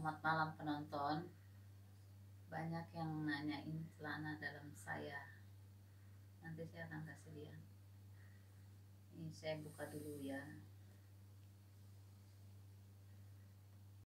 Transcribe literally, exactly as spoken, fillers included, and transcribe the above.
Selamat malam penonton. Banyak yang nanyain celana dalam saya. Nanti saya akan kasih lihat. Ini saya buka dulu ya.